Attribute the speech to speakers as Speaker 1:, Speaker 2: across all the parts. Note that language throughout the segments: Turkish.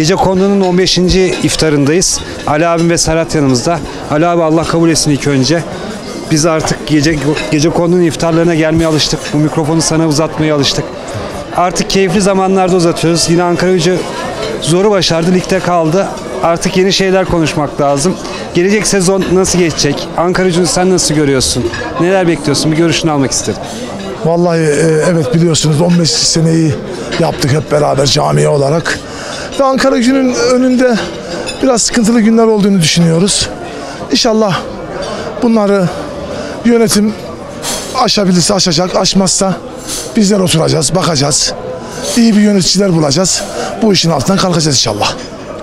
Speaker 1: Gecekondu'nun 15. iftarındayız. Ali abim ve Serhat yanımızda. Ali abi Allah kabul etsin ilk önce. Biz artık Gecekondu'nun iftarlarına gelmeye alıştık. Bu mikrofonu sana uzatmaya alıştık. Artık keyifli zamanlarda uzatıyoruz. Yine Ankaragücü zoru başardı, ligde kaldı. Artık yeni şeyler konuşmak lazım. Gelecek sezon nasıl geçecek? Ankaragücü'nü sen nasıl görüyorsun? Neler bekliyorsun? Bir görüşünü almak istedim.
Speaker 2: Vallahi evet, biliyorsunuz 15 seneyi yaptık hep beraber camiye olarak. Ve Ankaragücü'nün önünde biraz sıkıntılı günler olduğunu düşünüyoruz. İnşallah bunları yönetim aşabilirse aşacak, aşmazsa bizler oturacağız, bakacağız. İyi bir yöneticiler bulacağız. Bu işin altından kalkacağız inşallah.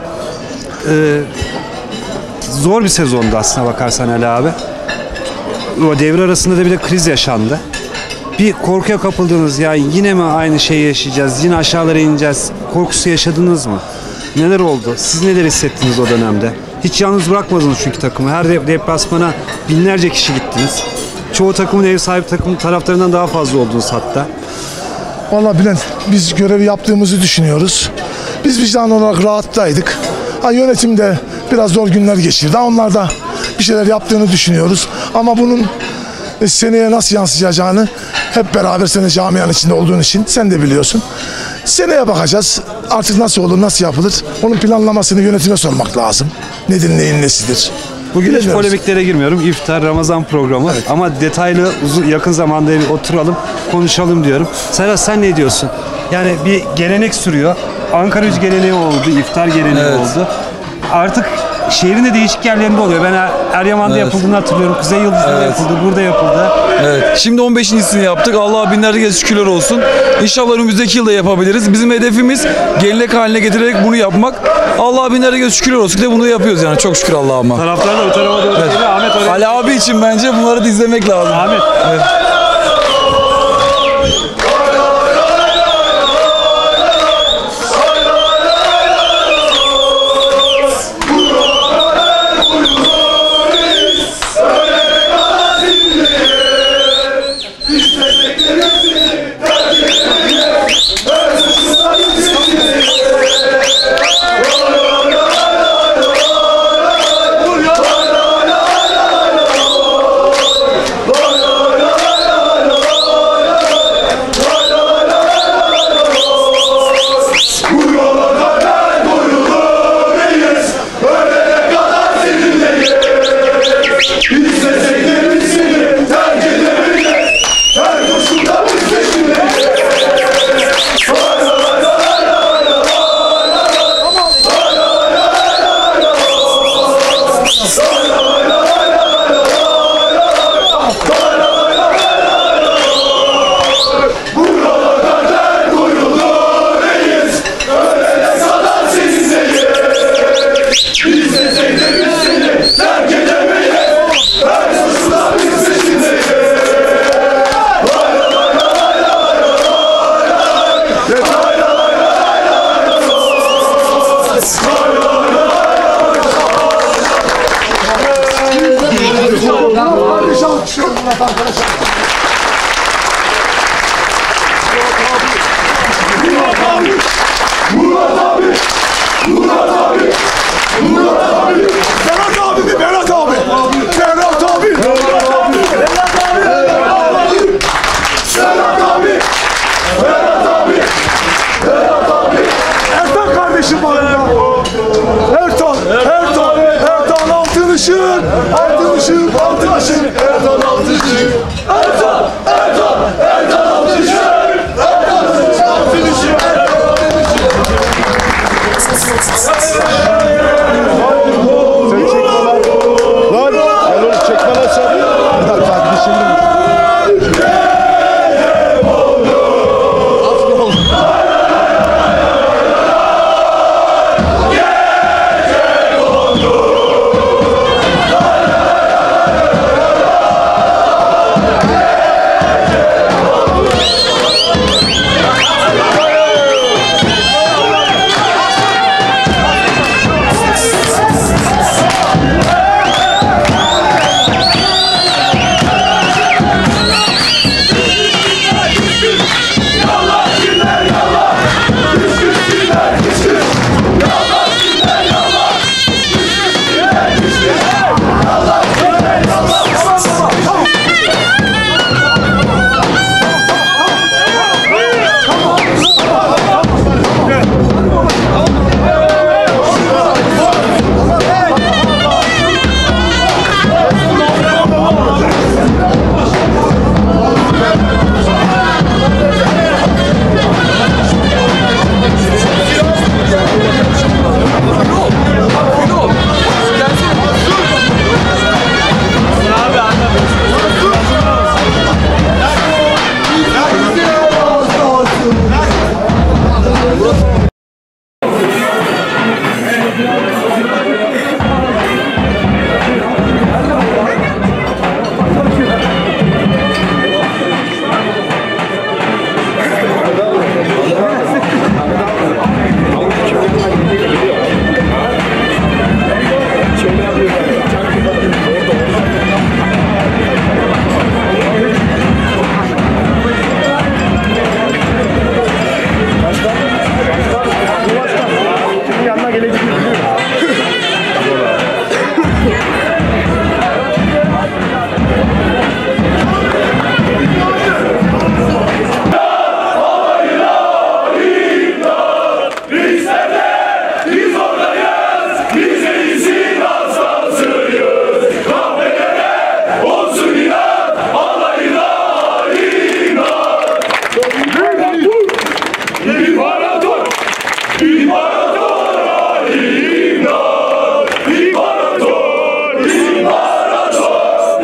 Speaker 1: Zor bir sezondu aslına bakarsan Ali abi. O devre arasında da bir de kriz yaşandı. Bir korkuya kapıldınız, ya yine mi aynı şeyi yaşayacağız, yine aşağılara ineceğiz korkusu yaşadınız mı? Neler oldu? Siz neler hissettiniz o dönemde? Hiç yalnız bırakmadınız çünkü takımı. Her deplasmana binlerce kişi gittiniz. Çoğu takımın ev sahibi takım taraftarından daha fazla oldunuz hatta.
Speaker 2: Vallahi Bülent, biz görevi yaptığımızı düşünüyoruz. Biz vicdan olarak rahattaydık. Yönetim de biraz zor günler geçirdi. Onlar da bir şeyler yaptığını düşünüyoruz. Ama bunun seneye nasıl yansıyacağını hep beraber, sen camianın içinde olduğun için sen de biliyorsun. Seneye bakacağız. Artık nasıl olur, nasıl yapılır? Onun planlamasını yönetime sormak lazım. Nedir, neyin nesidir?
Speaker 1: Bugün hiç polemiklere girmiyorum. İftar, Ramazan programı. Evet. Ama detaylı, yakın zamanda bir oturalım, konuşalım diyorum. Serhat, sen ne diyorsun? Yani bir gelenek sürüyor. Ankaragücü geleneği oldu, iftar geleneği oldu. Artık şehrin de değişik yerlerinde oluyor. Ben Eryaman'da yapıldığını hatırlıyorum. Kuzey Yıldızı'nda yapıldı, burada yapıldı.
Speaker 3: Evet. Şimdi 15.sini yaptık. Allah'a binlerce kez şükürler olsun. İnşallah önümüzdeki yılda yapabiliriz. Bizim hedefimiz gelenek haline getirerek bunu yapmak. Allah'a binlerce kez şükürler olsun. De bunu yapıyoruz yani. Çok şükür Allah'ıma.
Speaker 1: Taraftar da bu tarafa doğru geliyor. Ahmet oraya.
Speaker 3: Ali abi için bence bunları da izlemek lazım.
Speaker 1: Ahmet.
Speaker 3: Evet.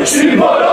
Speaker 4: Eksim var